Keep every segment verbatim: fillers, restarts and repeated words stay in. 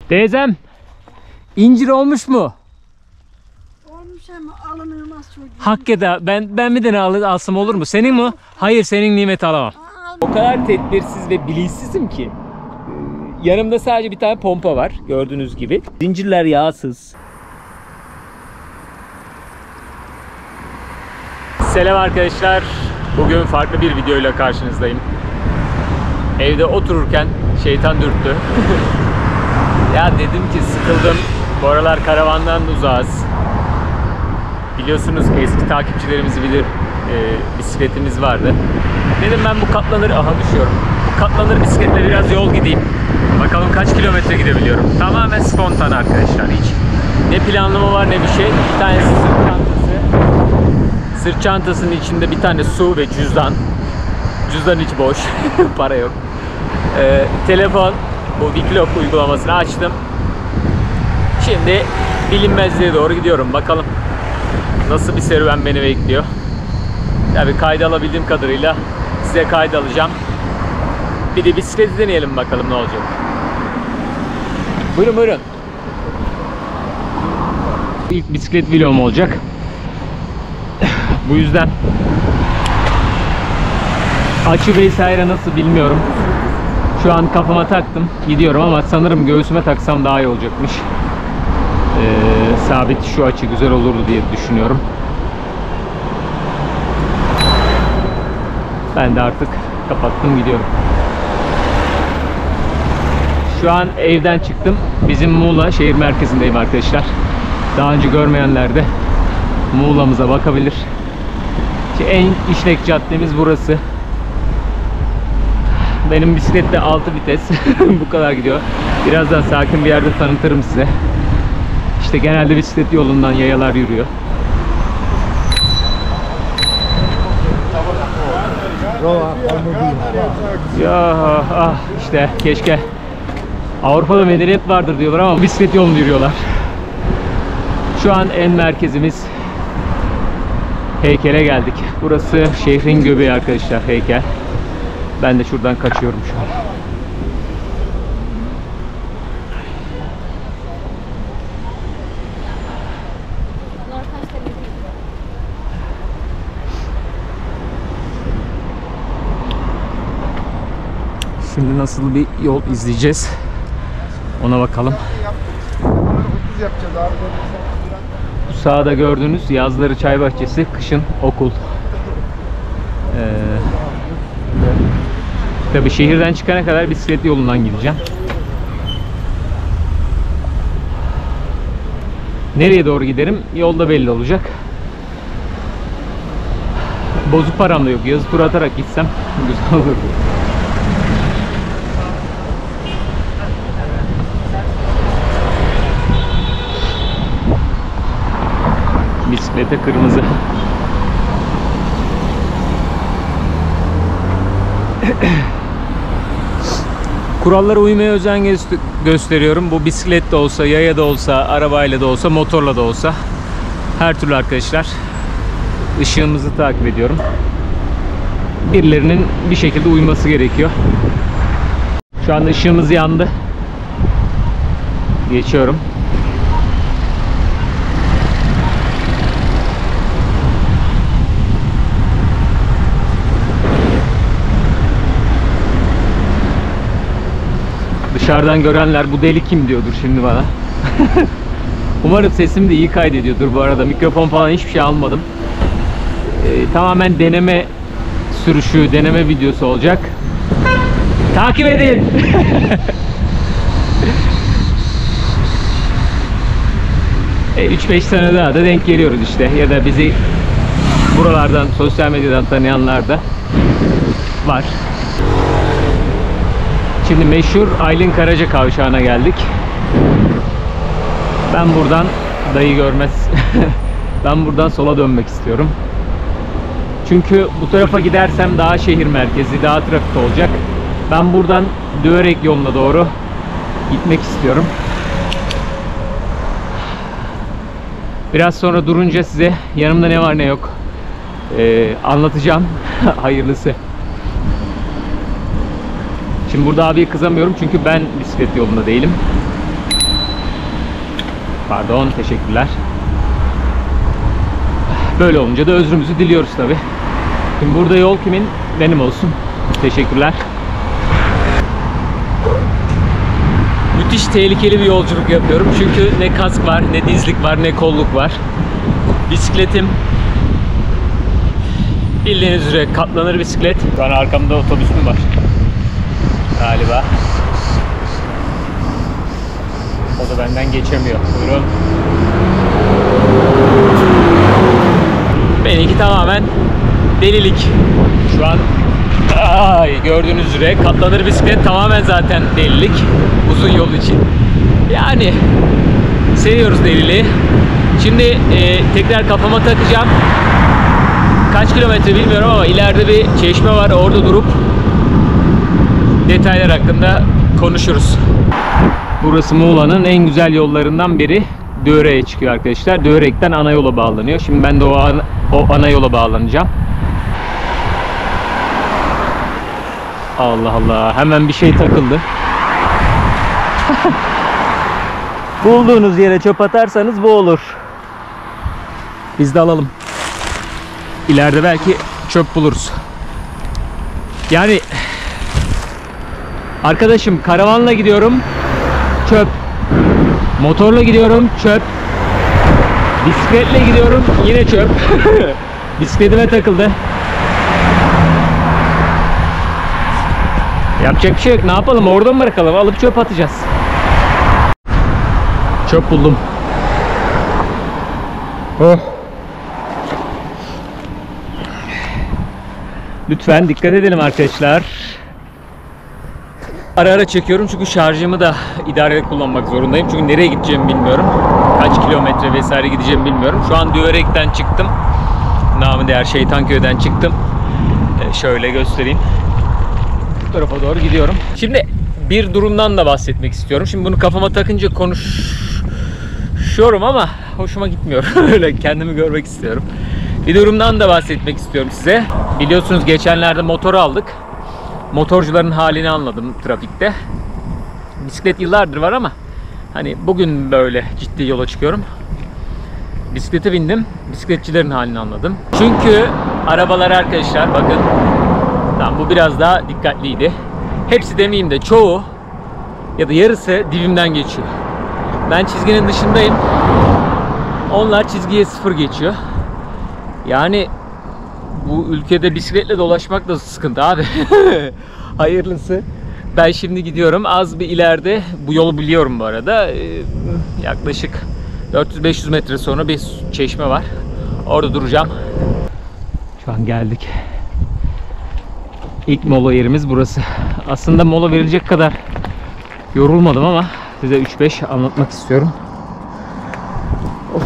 Teyzem, incir olmuş mu? Olmuş ama alınılmaz çocuğum. Hakikaten ben ben bir tane al, alsam olur mu? Senin mi? Hayır, senin nimet alamam. O kadar tedbirsiz ve bilinçsizim ki. Yanımda sadece bir tane pompa var gördüğünüz gibi. Zincirler yağsız. Selam arkadaşlar. Bugün farklı bir videoyla karşınızdayım. Evde otururken şeytan dürttü. Ya dedim ki sıkıldım. Bu aralar karavandan uzağız. Biliyorsunuz eski takipçilerimiz bilir, e, bisikletimiz vardı. Dedim ben bu katlanır, aha düşüyorum. Bu katlanır bisikletle biraz yol gideyim. Bakalım kaç kilometre gidebiliyorum. Tamamen spontan arkadaşlar. Hiç ne planlama var ne bir şey. Bir tane sırt çantası. Sırt çantasının içinde bir tane su ve cüzdan. Cüzdan içi boş. Para yok. Ee, telefon. Bu Wiklop uygulamasını açtım. Şimdi bilinmezliğe doğru gidiyorum. Bakalım nasıl bir serüven beni bekliyor. Tabii kayda alabildiğim kadarıyla size kayda alacağım. Bir de bisikleti deneyelim bakalım ne olacak. Buyurun buyurun. İlk bisiklet vlogum olacak. Bu yüzden açı vesaire nasıl bilmiyorum. Şu an kafama taktım. Gidiyorum ama sanırım göğsüme taksam daha iyi olacakmış. Ee, sabit şu açı güzel olurdu diye düşünüyorum. Ben de artık kapattım, gidiyorum. Şu an evden çıktım. Bizim Muğla şehir merkezindeyim arkadaşlar. Daha önce görmeyenler de Muğla'mıza bakabilir. İşte en işlek caddemiz burası. Benim bisiklette altı vites. Bu kadar gidiyor. Birazdan sakin bir yerde tanıtırım size. İşte genelde bisiklet yolundan yayalar yürüyor. Ya ah işte keşke Avrupa'da medeniyet vardır diyorlar ama bisiklet yolunu yürüyorlar. Şu an en merkezimiz heykele geldik. Burası şehrin göbeği arkadaşlar, heykel. Ben de şuradan kaçıyorum şu an. Şimdi nasıl bir yol izleyeceğiz? Ona bakalım. Bu sağda gördüğünüz yazları çay bahçesi, kışın okul. Ee, tabii şehirden çıkana kadar bisiklet yolundan gideceğim. Nereye doğru giderim? Yolda belli olacak. Bozuk param da yok. Yazı tur atarak gitsem güzel olur. Bisiklete kırmızı. Kurallara uymaya özen gösteriyorum. Bu bisiklet de olsa, yaya da olsa, arabayla da olsa, motorla da olsa. Her türlü arkadaşlar. Işığımızı takip ediyorum. Birilerinin bir şekilde uyması gerekiyor. Şu anda ışığımız yandı. Geçiyorum. Dışarıdan görenler bu deli kim diyordur şimdi bana. Umarım sesim de iyi kaydediyordur bu arada. Mikrofon falan hiçbir şey almadım. Ee, tamamen deneme sürüşü, deneme videosu olacak. Takip edin. üç beş sene daha da denk geliyoruz işte. Ya da bizi buralardan, sosyal medyadan tanıyanlar da var. Şimdi meşhur Aylin Karaca kavşağına geldik. Ben buradan dayı görmez. Ben buradan sola dönmek istiyorum. Çünkü bu tarafa gidersem daha şehir merkezi, daha trafik olacak. Ben buradan Döverek yoluna doğru gitmek istiyorum. Biraz sonra durunca size yanımda ne var ne yok ee, anlatacağım. Hayırlısı. Şimdi burada abiye kızamıyorum çünkü ben bisiklet yolunda değilim. Pardon, teşekkürler. Böyle olunca da özrümüzü diliyoruz tabi. Şimdi burada yol kimin? Benim olsun. Teşekkürler. Müthiş tehlikeli bir yolculuk yapıyorum. Çünkü ne kask var, ne dizlik var, ne kolluk var. Bisikletim bildiğiniz üzere katlanır bisiklet. Şu an arkamda otobüsüm var galiba. O da benden geçemiyor. Buyurun. Benimki tamamen delilik. Şu an ay, gördüğünüz üzere katlanır bisiklet tamamen zaten delilik. Uzun yol için. Yani seviyoruz deliliği. Şimdi e, tekrar kafama takacağım. Kaç kilometre bilmiyorum ama ileride bir çeşme var. Orada durup detaylar hakkında konuşuruz. Burası Muğla'nın en güzel yollarından biri. Döğrek'e çıkıyor arkadaşlar. Döğrek'ten ana yola bağlanıyor. Şimdi ben de o ana, o ana yola bağlanacağım. Allah Allah. Hemen bir şey takıldı. Bulduğunuz yere çöp atarsanız bu olur. Biz de alalım. İleride belki çöp buluruz. Yani arkadaşım, karavanla gidiyorum, çöp. Motorla gidiyorum, çöp. Bisikletle gidiyorum, yine çöp. Bisikletime takıldı. Yapacak bir şey yok. Ne yapalım? Orada mı bırakalım? Alıp çöp atacağız. Çöp buldum. Oh. Lütfen dikkat edelim arkadaşlar. Ara ara çekiyorum çünkü şarjımı da idareli kullanmak zorundayım. Çünkü nereye gideceğimi bilmiyorum. Kaç kilometre vesaire gideceğimi bilmiyorum. Şu an Döğrek'ten çıktım. Namı değer Şeytanköy'den çıktım. Ee, şöyle göstereyim. Bu tarafa doğru gidiyorum. Şimdi bir durumdan da bahsetmek istiyorum. Şimdi bunu kafama takınca konuşuyorum ama hoşuma gitmiyor. Öyle kendimi görmek istiyorum. Bir durumdan da bahsetmek istiyorum size. Biliyorsunuz geçenlerde motor aldık. Motorcuların halini anladım trafikte. Bisiklet yıllardır var ama hani bugün böyle ciddi yola çıkıyorum. Bisiklete bindim. Bisikletçilerin halini anladım. Çünkü arabalar arkadaşlar bakın. Tamam, bu biraz daha dikkatliydi. Hepsi demeyeyim de çoğu ya da yarısı dibimden geçiyor. Ben çizginin dışındayım. Onlar çizgiye sıfır geçiyor. Yani bu ülkede bisikletle dolaşmak da sıkıntı abi. Hayırlısı. Ben şimdi gidiyorum. Az bir ileride, bu yolu biliyorum bu arada. Ee, yaklaşık dört yüz beş yüz metre sonra bir çeşme var. Orada duracağım. Şu an geldik. İlk mola yerimiz burası. Aslında mola verilecek kadar yorulmadım ama size üç beş anlatmak istiyorum. Of.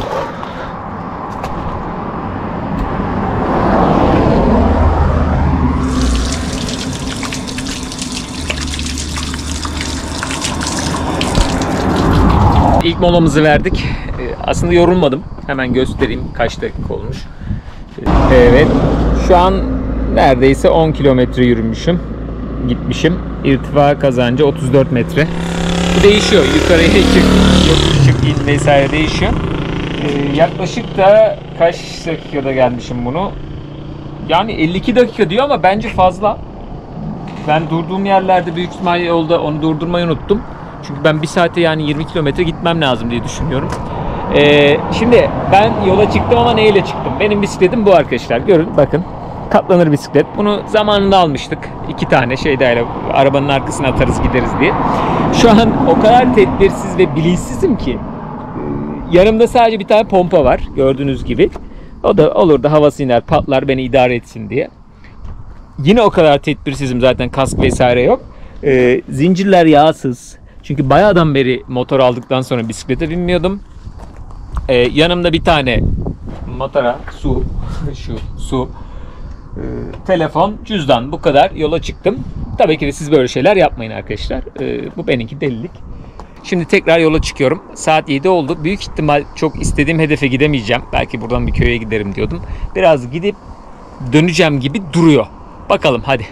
İlk molamızı verdik. Aslında yorulmadım. Hemen göstereyim kaç dakika olmuş. Evet. Şu an neredeyse on kilometre yürümüşüm. Gitmişim. İrtifa kazancı otuz dört metre. Bu değişiyor. Yukarıya çık, yokuş çık, in vesaire değişiyor. Ee, yaklaşık da kaç dakikada gelmişim bunu? Yani elli iki dakika diyor ama bence fazla. Ben durduğum yerlerde büyük ihtimalle yolda onu durdurmayı unuttum. Çünkü ben bir saate yani yirmi kilometre gitmem lazım diye düşünüyorum. Ee, şimdi ben yola çıktım ama neyle çıktım? Benim bisikletim bu arkadaşlar. Görün bakın. Katlanır bisiklet. Bunu zamanında almıştık. İki tane şeyde arabanın arkasına atarız gideriz diye. Şu an o kadar tedbirsiz ve bilinçsizim ki yanımda sadece bir tane pompa var. Gördüğünüz gibi. O da olur da havası iner patlar beni idare etsin diye. Yine o kadar tedbirsizim, zaten kask vesaire yok. Ee, zincirler yağsız. Çünkü bayağıdan beri motor aldıktan sonra bisiklete binmiyordum. Ee, yanımda bir tane motora su, şu su, e, telefon, cüzdan, bu kadar yola çıktım. Tabii ki de siz böyle şeyler yapmayın arkadaşlar. Ee, bu benimki delilik. Şimdi tekrar yola çıkıyorum. Saat yedi oldu. Büyük ihtimal çok istediğim hedefe gidemeyeceğim. Belki buradan bir köye giderim diyordum. Biraz gidip döneceğim gibi duruyor. Bakalım hadi.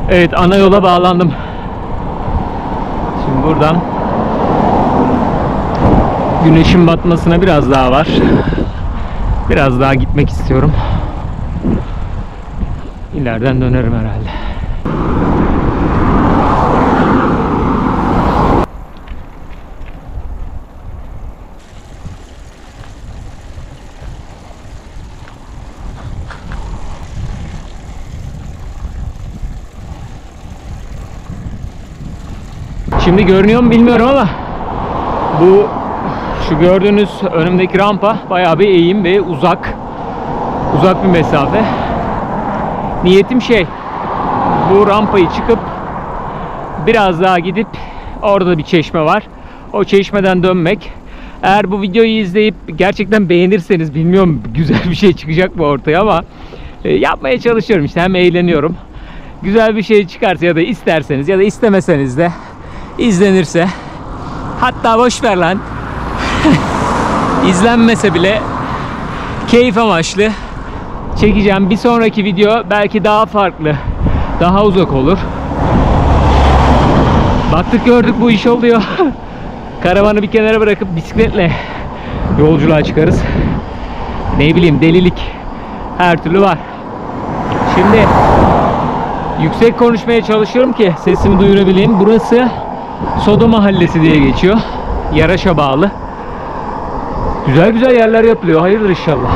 Evet, ana yola bağlandım. Şimdi buradan güneşin batmasına biraz daha var. Biraz daha gitmek istiyorum. İleriden dönerim herhalde. Şimdi görünüyor mu bilmiyorum ama bu şu gördüğünüz önümdeki rampa bayağı bir eğim ve uzak uzak bir mesafe. Niyetim şey, bu rampayı çıkıp biraz daha gidip orada bir çeşme var. O çeşmeden dönmek. Eğer bu videoyu izleyip gerçekten beğenirseniz, bilmiyorum güzel bir şey çıkacak mı ortaya ama e, yapmaya çalışıyorum işte, hem eğleniyorum. Güzel bir şey çıkarsa ya da isterseniz ya da istemeseniz de izlenirse, hatta boş ver lan izlenmese bile keyif amaçlı çekeceğim. Bir sonraki video belki daha farklı, daha uzak olur. Baktık gördük bu iş oluyor. Karavanı bir kenara bırakıp bisikletle yolculuğa çıkarız. Ne bileyim, delilik her türlü var. Şimdi yüksek konuşmaya çalışıyorum ki sesimi duyurabileyim. Burası Soda Mahallesi diye geçiyor. Yaraş'a bağlı. Güzel güzel yerler yapılıyor. Hayırdır inşallah.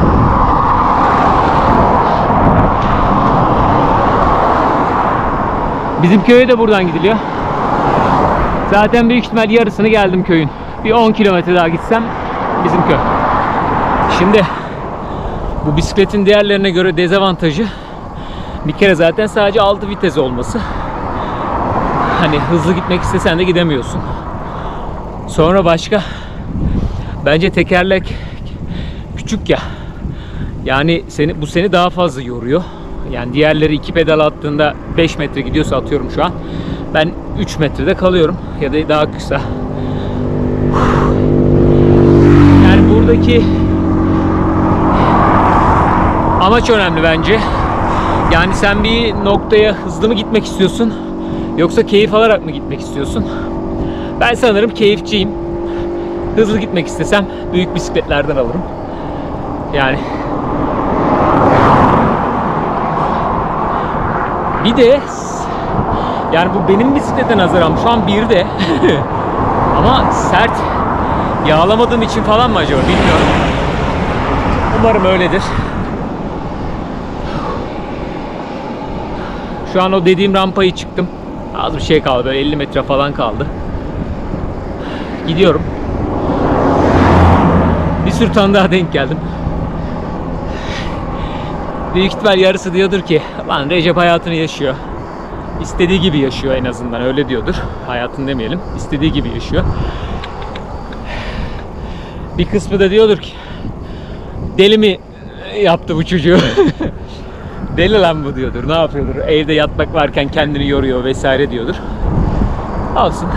Bizim köye de buradan gidiliyor. Zaten büyük ihtimal yarısını geldim köyün. Bir on kilometre daha gitsem bizim köy. Şimdi bu bisikletin diğerlerine göre dezavantajı, bir kere zaten sadece altı vites olması. Hani hızlı gitmek istesen de gidemiyorsun. Sonra başka, bence tekerlek küçük ya. Yani seni, bu seni daha fazla yoruyor. Yani diğerleri iki pedal attığında beş metre gidiyorsa, atıyorum şu an, ben üç metrede kalıyorum ya da daha kısa. Yani buradaki amaç önemli bence. Yani sen bir noktaya hızlı mı gitmek istiyorsun, yoksa keyif alarak mı gitmek istiyorsun? Ben sanırım keyifçiyim. Hızlı gitmek istesem büyük bisikletlerden alırım. Yani bir de yani bu benim bisiklete nazaran şu an bir de ama sert, yağlamadığım için falan mı acaba, bilmiyorum. Umarım öyledir. Şu an o dediğim rampayı çıktım. Az bir şey kaldı, böyle elli metre falan kaldı. Gidiyorum. Bir sürü tane daha denk geldim. Büyük ihtimal yarısı diyordur ki lan Recep hayatını yaşıyor. İstediği gibi yaşıyor, en azından öyle diyordur. Hayatını demeyelim, istediği gibi yaşıyor. Bir kısmı da diyordur ki deli mi yaptı bu çocuğu? Deli lan bu diyordur. Ne yapıyordur? Evde yatmak varken kendini yoruyor vesaire diyordur. Olsun.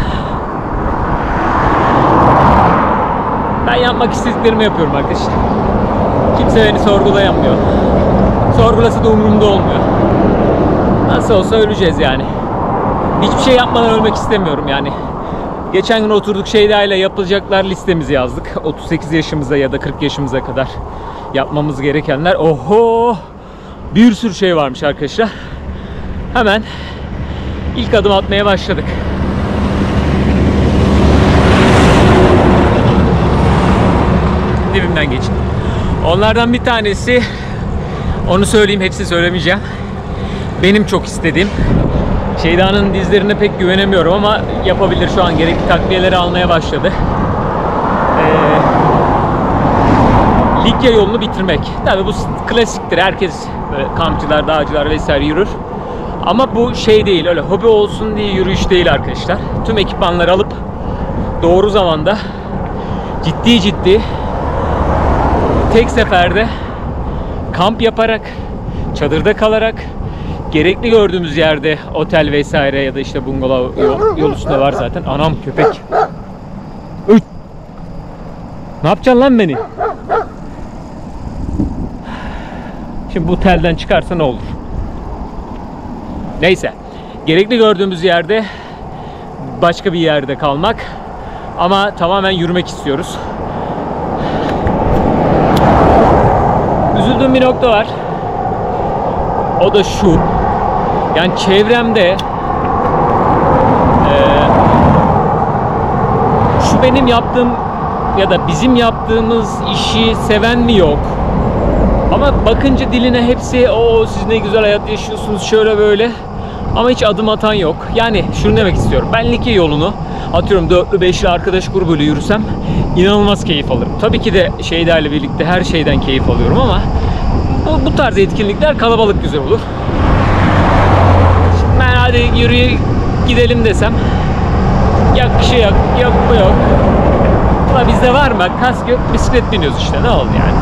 Ben yapmak istediklerimi yapıyorum arkadaşlar. Kimse beni sorgulayamıyor. Sorgulası da umurumda olmuyor. Nasıl olsa öleceğiz yani. Hiçbir şey yapmadan ölmek istemiyorum yani. Geçen gün oturduk Şeyda ile yapılacaklar listemizi yazdık. otuz sekiz yaşımıza ya da kırk yaşımıza kadar yapmamız gerekenler. Oho! Bir sürü şey varmış arkadaşlar. Hemen ilk adım atmaya başladık. Dibimden geçin. Onlardan bir tanesi, onu söyleyeyim, hepsini söylemeyeceğim. Benim çok istediğim, Şeyda'nın dizlerine pek güvenemiyorum ama yapabilir, şu an gerekli takviyeleri almaya başladı. Ee, Likya yolunu bitirmek. Tabii bu klasiktir. Herkes böyle kampçılar, dağcılar vesaire yürür. Ama bu şey değil, öyle hobi olsun diye yürüyüş değil arkadaşlar. Tüm ekipmanları alıp doğru zamanda ciddi ciddi tek seferde kamp yaparak, çadırda kalarak, gerekli gördüğümüz yerde otel vesaire ya da işte bungalov yol, yol üstünde var zaten. Anam köpek. Üt. Ne yapacaksın lan beni? Şimdi bu telden çıkarsa ne olur? Neyse. Gerekli gördüğümüz yerde başka bir yerde kalmak. Ama tamamen yürümek istiyoruz. Üzüldüğüm bir nokta var. O da şu. Yani çevremde e, şu benim yaptığım ya da bizim yaptığımız işi seven mi yok? Ama bakınca diline hepsi o siz ne güzel hayat yaşıyorsunuz şöyle böyle. Ama hiç adım atan yok. Yani şunu demek istiyorum. Ben Likya yolunu atıyorum dörtlü beşli arkadaş grubuyla yürüsem inanılmaz keyif alırım. Tabii ki de şeylerle birlikte her şeyden keyif alıyorum ama bu, bu tarz etkinlikler kalabalık güzel olur. Şimdi ben hadi yürüye gidelim desem yok bir şey yok, yok bu yok. Ulan bizde var mı? Kask yok, bisiklet biniyoruz işte, ne oldu yani?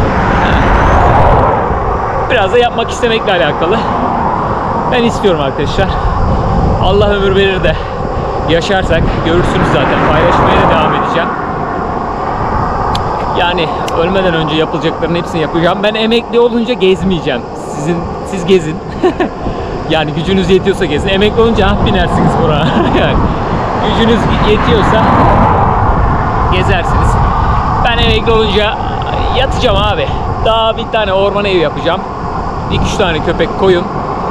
Biraz da yapmak istemekle alakalı. Ben istiyorum arkadaşlar. Allah ömür verir de yaşarsak görürsünüz zaten. Paylaşmaya da devam edeceğim. Yani ölmeden önce yapılacakların hepsini yapacağım. Ben emekli olunca gezmeyeceğim. Sizin siz gezin. Yani gücünüz yetiyorsa gezin. Emekli olunca ah binersiniz buraya. Yani gücünüz yetiyorsa gezersiniz. Ben emekli olunca yatacağım abi. Daha bir tane orman evi yapacağım. iki üç tane köpek, koyun.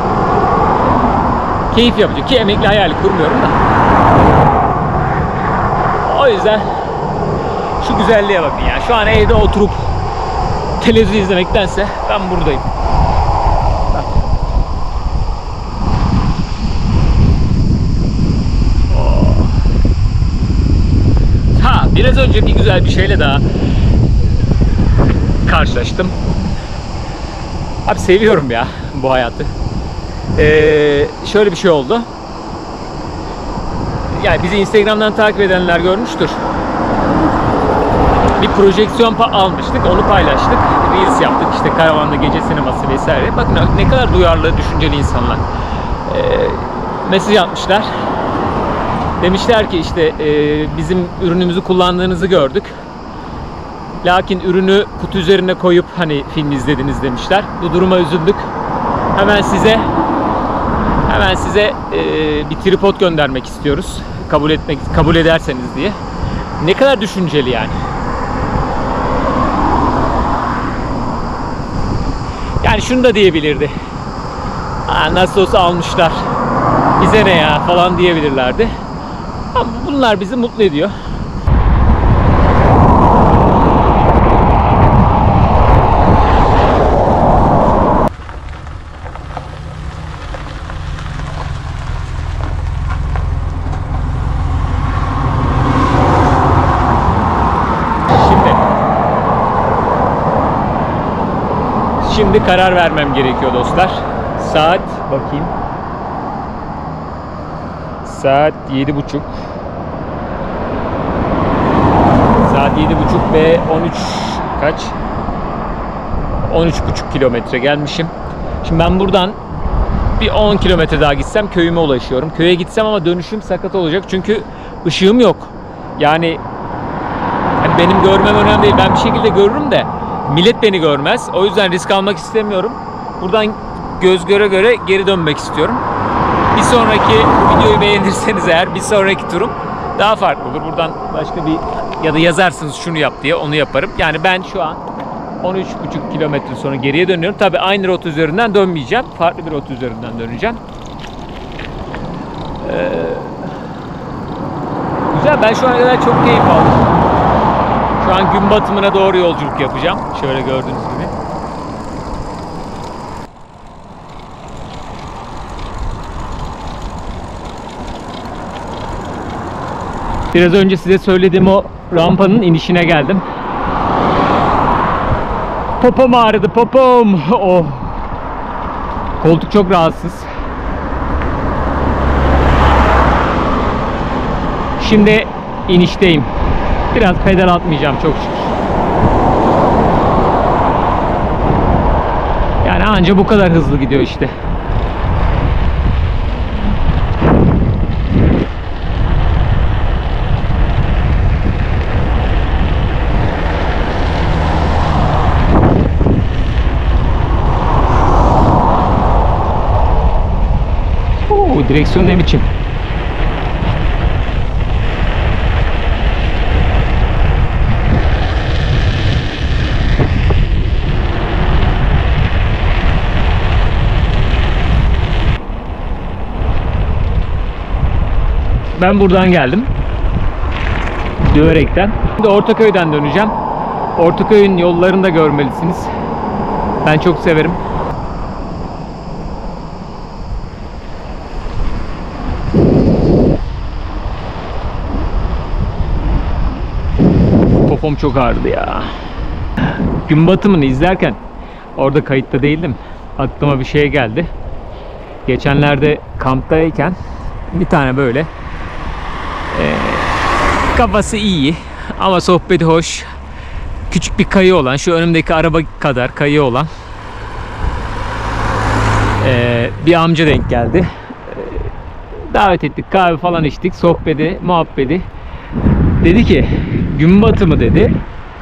Keyif yapacak ki emekli hayali kurmuyorum da. O yüzden şu güzelliğe bakın ya. Şu an evde oturup televizyon izlemektense ben buradayım. Bak. Oh. Ha, biraz önce bir güzel bir şeyle daha karşılaştım. Abi seviyorum ya bu hayatı. Ee, şöyle bir şey oldu. Yani bizi Instagram'dan takip edenler görmüştür. Bir projeksiyon almıştık, onu paylaştık. Reels yaptık, işte karavanda gece sineması vesaire. Bakın ne kadar duyarlı, düşünceli insanlar. Ee, mesaj atmışlar. Demişler ki işte e, bizim ürünümüzü kullandığınızı gördük. Lakin ürünü kutu üzerine koyup hani film izlediniz demişler. Bu duruma üzüldük. Hemen size hemen size e, bir tripod göndermek istiyoruz. Kabul etmek kabul ederseniz diye. Ne kadar düşünceli yani. Yani şunu da diyebilirdi. Aa, nasıl olsa almışlar. Bize ne ya falan diyebilirlerdi. Ama bunlar bizi mutlu ediyor. Şimdi karar vermem gerekiyor dostlar. Saat bakayım. Saat yedi buçuk. Saat yedi buçuk ve on üç kaç? on üç buçuk kilometre gelmişim. Şimdi ben buradan bir on kilometre daha gitsem köyüme ulaşıyorum. Köye gitsem ama dönüşüm sakat olacak çünkü ışığım yok. Yani hani benim görmem önemli değil. Ben bir şekilde görürüm de millet beni görmez. O yüzden risk almak istemiyorum. Buradan göz göre göre geri dönmek istiyorum. Bir sonraki videoyu beğenirseniz eğer bir sonraki turum daha farklı olur. Buradan başka bir ya da yazarsınız şunu yap diye onu yaparım. Yani ben şu an on üç buçuk kilometre sonra geriye dönüyorum. Tabii aynı rota üzerinden dönmeyeceğim. Farklı bir rota üzerinden döneceğim. Ee, güzel. Ben şu ana kadar çok keyif aldım. Şu an gün batımına doğru yolculuk yapacağım. Şöyle gördüğünüz gibi. Biraz önce size söylediğim o rampanın inişine geldim. Popom ağrıdı, popom. Oh. Koltuk çok rahatsız. Şimdi inişteyim. Biraz pedal atmayacağım çok şükür. Yani anca bu kadar hızlı gidiyor işte. Bu direksiyon ne biçim? Ben buradan geldim. Döverekten. Şimdi Ortaköy'den döneceğim. Ortaköy'ün yollarını da görmelisiniz. Ben çok severim. Popom çok ağrıdı ya. Gün batımını izlerken orada kayıtta değildim. Aklıma bir şey geldi. Geçenlerde kamptayken bir tane böyle e, kafası iyi ama sohbeti hoş, küçük bir kayı olan, şu önümdeki araba kadar kayı olan e, bir amca denk geldi. E, davet ettik, kahve falan içtik, sohbeti, muhabbeti. Dedi ki gün batımı dedi.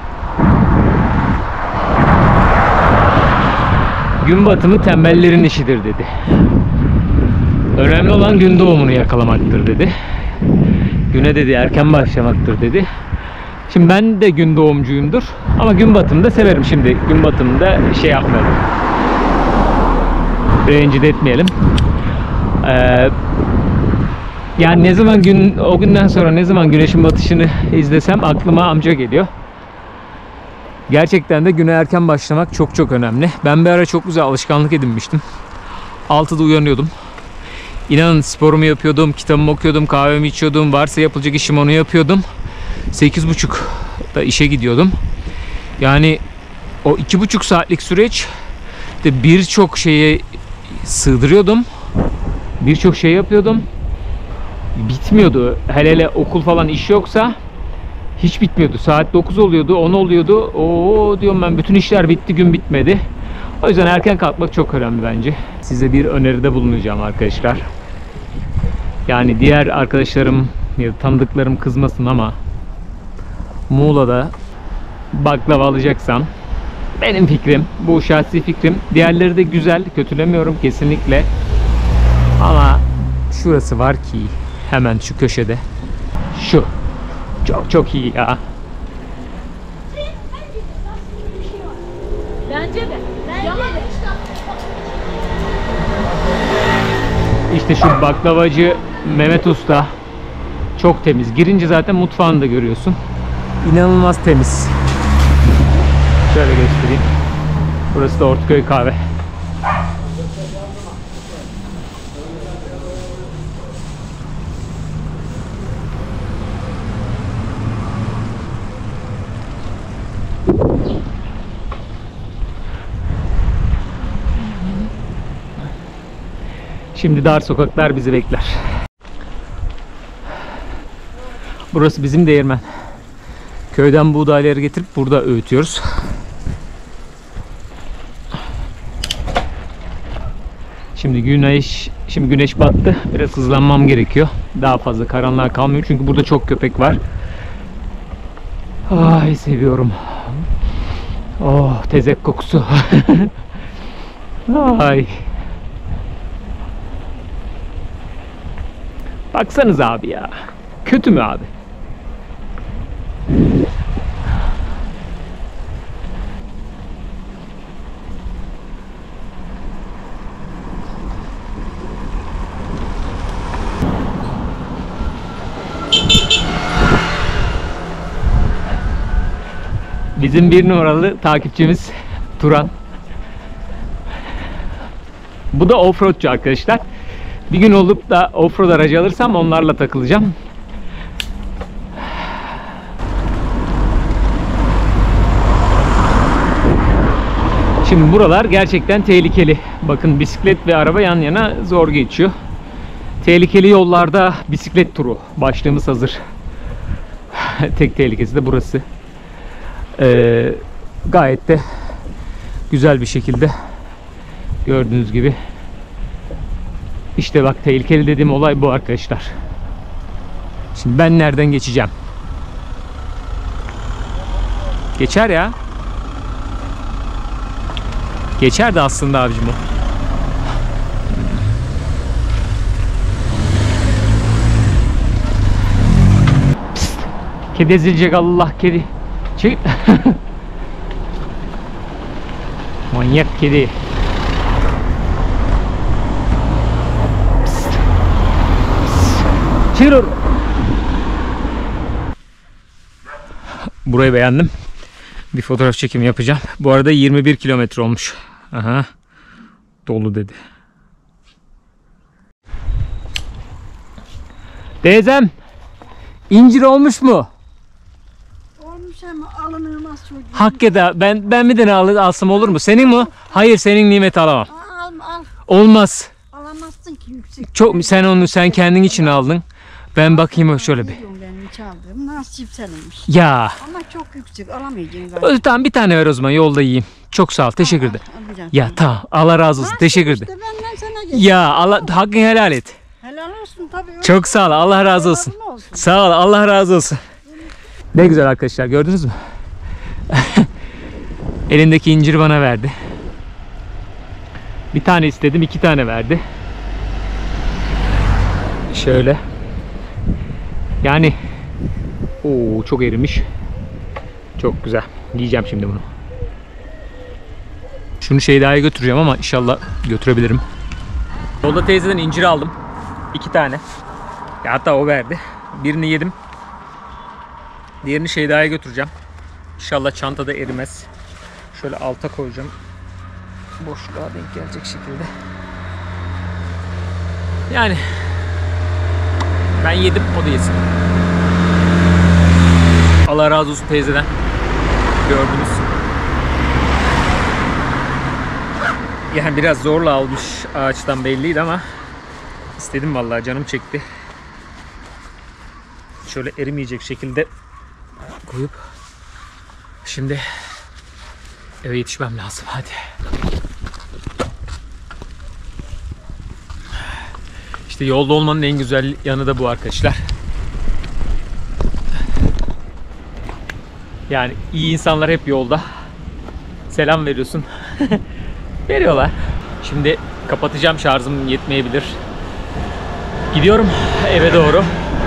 Gün batımı tembellerin işidir dedi. Önemli olan gün doğumunu yakalamaktır dedi. Güne dedi erken başlamaktır dedi. Şimdi ben de gün doğumcuyumdur ama gün batımını da severim şimdi. Gün batımında şey yapmayalım. Rencide etmeyelim. Ee, yani ne zaman gün, o günden sonra ne zaman güneşin batışını izlesem aklıma amca geliyor. Gerçekten de güne erken başlamak çok çok önemli. Ben bir ara çok güzel alışkanlık edinmiştim. altıda uyanıyordum. İnanın sporumu yapıyordum, kitabımı okuyordum, kahvemi içiyordum, varsa yapılacak işim onu yapıyordum. sekiz buçukta işe gidiyordum. Yani o iki buçuk saatlik süreç de birçok şeye sığdırıyordum. Birçok şey yapıyordum. Bitmiyordu. Hele hele okul falan iş yoksa hiç bitmiyordu. Saat dokuz oluyordu, on oluyordu. Oo diyorum ben, bütün işler bitti, gün bitmedi. O yüzden erken kalkmak çok önemli bence. Size bir öneride bulunacağım arkadaşlar. Yani diğer arkadaşlarım ya da tanıdıklarım kızmasın ama Muğla'da baklava alacaksam, benim fikrim, bu şahsi fikrim. Diğerleri de güzel, kötülemiyorum kesinlikle. Ama şurası var ki hemen şu köşede. Şu. Çok çok iyi ya. Bence de. Bence de. İşte şu baklavacı Mehmet Usta çok temiz. Girince zaten mutfağını da görüyorsun. İnanılmaz temiz. Şöyle göstereyim. Burası da Ortaköy kahve. Şimdi dar sokaklar bizi bekler. Burası bizim değirmen. Köyden buğdayları getirip burada öğütüyoruz. Şimdi güneş, şimdi güneş battı. Biraz hızlanmam gerekiyor. Daha fazla karanlığa kalmıyor çünkü burada çok köpek var. Ay seviyorum. Oh, tezek kokusu. Ay. Baksanız abi ya. Kötü mü abi? Bizim bir numaralı takipçimiz Turan. Bu da offroadçu arkadaşlar. Bir gün olup da offroad aracı alırsam onlarla takılacağım. Şimdi buralar gerçekten tehlikeli. Bakın bisiklet ve araba yan yana zor geçiyor. Tehlikeli yollarda bisiklet turu. Başlığımız hazır. Tek tehlikesi de burası. Ee, gayet de güzel bir şekilde gördüğünüz gibi. İşte bak, tehlikeli dediğim olay bu arkadaşlar. Şimdi ben nereden geçeceğim? Geçer ya. Geçer de aslında abicim o. Kedi ezilecek, Allah kedi. Çek. Manyak kedi. Psst. Psst. Çekil. Burayı beğendim. Bir fotoğraf çekimi yapacağım. Bu arada yirmi bir kilometre olmuş. Aha. Dolu dedi. Teyzem, incir olmuş mu? Olmuş ama alınılmaz çocuğum. Hakikaten ben ben bir tane al, alsam olur mu? Senin mi? Hayır, senin nimet alamam. Al, al. Olmaz. Alamazsın ki yüksek. Çok sen onu sen kendin için aldın. Ben bakayım şöyle bir. Benim çaldığım nasip seninmiş. Ya. Ama çok yüksek alamayacaksın galiba. Ö, tamam bir tane ver o zaman, yolda yiyeyim. Çok sağ ol, teşekkür ederim. Ya tamam, Allah razı olsun, teşekkür ederim. İşte benden sana geç. Ya Allah, hakkını helal et. Helal olsun tabii. öyle Çok sağ ol, Allah razı olsun. yardım olsun. Sağ ol, Allah razı olsun. Ne güzel arkadaşlar, gördünüz mü? Elindeki inciri bana verdi. Bir tane istedim, iki tane verdi. Şöyle. Yani oo, çok erimiş. Çok güzel. Yiyeceğim şimdi bunu. Şunu Şeyda'ya götüreceğim ama inşallah götürebilirim. Yolda teyzeden incir aldım. İki tane. Ya hatta o verdi. Birini yedim. Diğerini Şeyda'ya götüreceğim. İnşallah çantada erimez. Şöyle alta koyacağım. Boşluğa denk gelecek şekilde. Yani ben yedim, o da yesin. Allah razı olsun teyzeden. Gördünüz. Yani biraz zorla almış, ağaçtan belliydi ama istedim vallahi, canım çekti. Şöyle erimeyecek şekilde koyup şimdi eve yetişmem lazım. Hadi. İşte yolda olmanın en güzel yanı da bu arkadaşlar. Yani iyi insanlar hep yolda. Selam veriyorsun. Veriyorlar. Şimdi kapatacağım, şarjım yetmeyebilir. Gidiyorum eve doğru.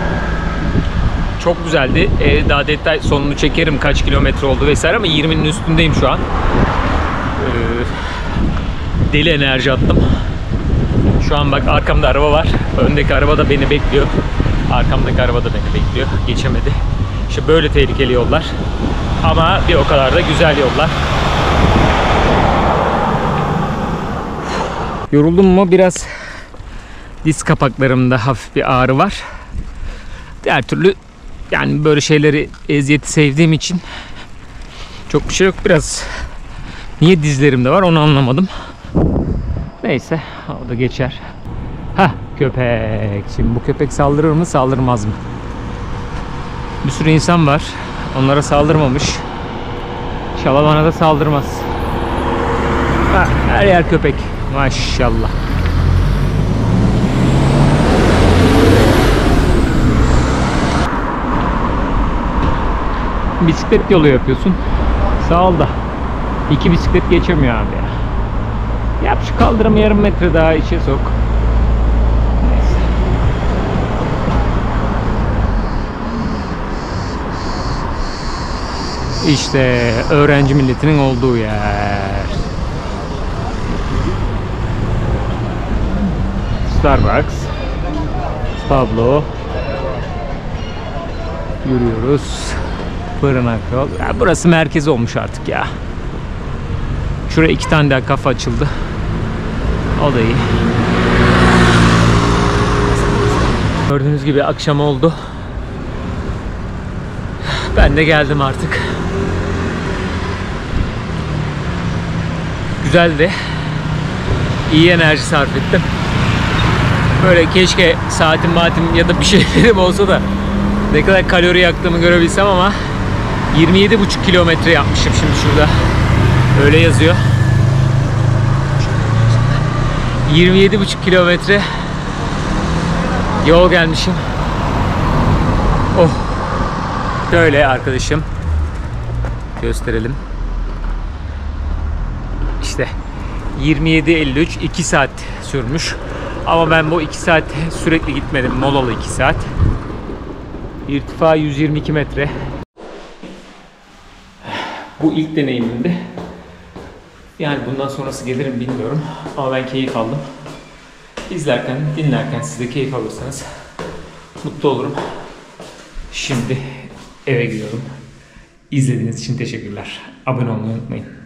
Çok güzeldi. Ee, daha detay sonunu çekerim, kaç kilometre oldu vesaire, ama yirminin üstündeyim şu an. Ee, deli enerji attım. Şu an bak, arkamda araba var. Öndeki araba da beni bekliyor. Arkamdaki araba da beni bekliyor. Geçemedi. İşte böyle tehlikeli yollar. Ama bir o kadar da güzel yollar. Yoruldum mu? Biraz diz kapaklarımda hafif bir ağrı var. Diğer türlü yani böyle şeyleri, eziyeti sevdiğim için çok bir şey yok. Biraz niye dizlerimde var onu anlamadım. Neyse, o da geçer. Hah, köpek. Şimdi bu köpek saldırır mı, saldırmaz mı? Bir sürü insan var. Onlara saldırmamış. İnşallah bana da saldırmaz. Hah, her yer köpek. Maşallah. Bisiklet yolu yapıyorsun. Sağ ol da iki bisiklet geçemiyor abi ya. Yap şu kaldırımı yarım metre daha içe sok. Neyse. İşte öğrenci milletinin olduğu yer. Starbucks, Pablo. Yürüyoruz. Fırına yol. Ya burası merkez olmuş artık ya. Şuraya iki tane daha kafe açıldı. O da iyi. Gördüğünüz gibi akşam oldu. Ben de geldim artık. Güzeldi. İyi enerji sarf ettim. Böyle keşke saatim maatim ya da bir şeylerim olsa da ne kadar kalori yaktığımı görebilsem, ama yirmi yedi buçuk kilometre yapmışım şimdi şurada. Öyle yazıyor. yirmi yedi buçuk kilometre yol gelmişim. Oh. Şöyle arkadaşım gösterelim. İşte yirmi yedi elli üç, iki saat sürmüş. Ama ben bu iki saat sürekli gitmedim. Molalı iki saat. İrtifa yüz yirmi iki metre. Bu ilk deneyimimdi. Yani bundan sonrası gelir mi bilmiyorum. Ama ben keyif aldım. İzlerken, dinlerken siz de keyif alırsanız mutlu olurum. Şimdi eve gidiyorum. İzlediğiniz için teşekkürler. Abone olmayı unutmayın.